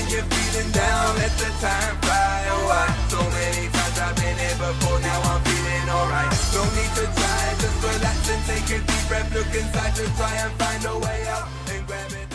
you're feeling down, let the time fly away. So many times I've been here before, now I'm feeling alright. No need to try, just relax and take a deep breath. Look inside to try and find a way out and grab it.